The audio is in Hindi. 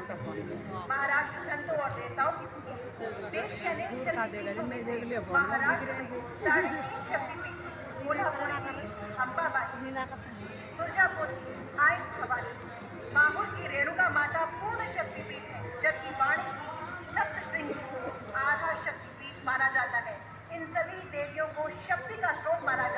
महाराष्ट्र संतों और देवताओं की भूमि, देश के अनेक शक्तिपीठों में से महाराष्ट्र में 3.5 शक्तिपीठ कोल्हापुर की अंबाबाई, दुर्गापुर की आइन भवानी, माहौर की रेणुका माता पूर्ण शक्तिपीठ है, जबकि वाणी की सप्तशृंगी को आधा शक्तिपीठ माना जाता है। इन सभी देवियों को शक्ति का स्रोत माना